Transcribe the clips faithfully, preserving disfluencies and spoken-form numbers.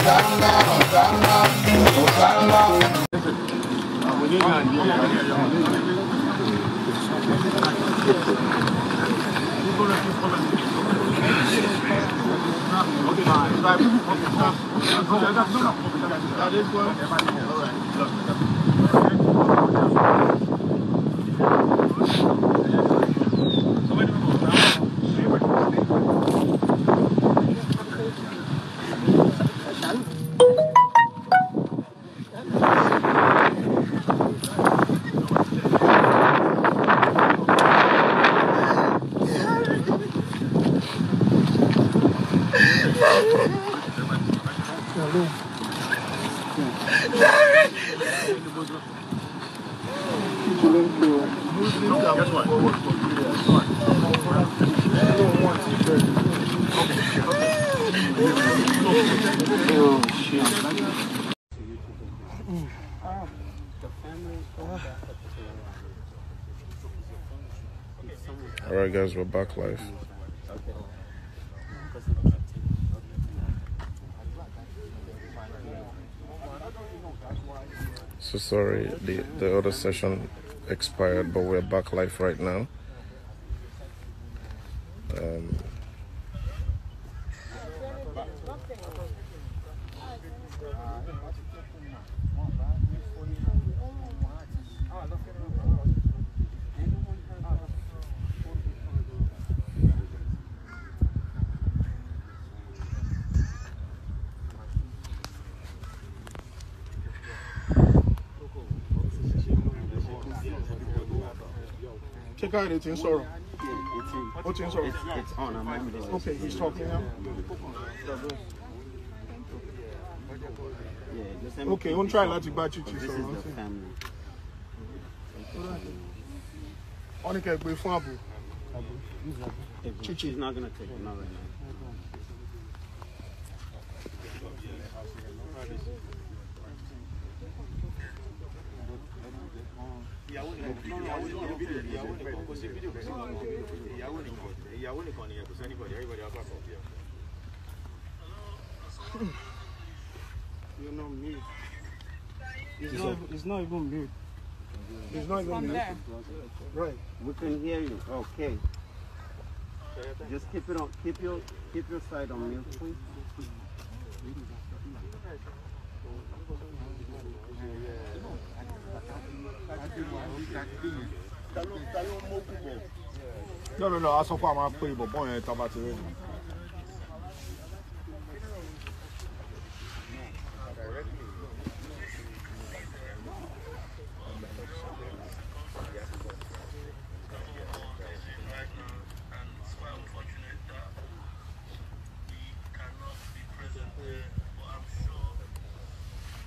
Oganla, Oganla, Oganla. All right, guys, we're back live. So sorry, the the other session expired, but we're back live right now. Um, Check out it in sorrow. What's in sorrow? It's on. I'm Okay, he's talking now. Yeah, okay, don't try not to batch it. This is the family. Only can be for Abu. She's not gonna take it now right now. You're not mute. It's not, it's not even mute. It's not even mute. Right. We can hear you. Okay. Just keep it on. Keep your keep your side on mute, please. No, no, no. I saw my play, but boy, I'm about to ready.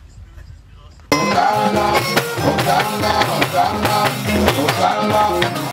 Oganla, Oganla, Oganla, Oganla.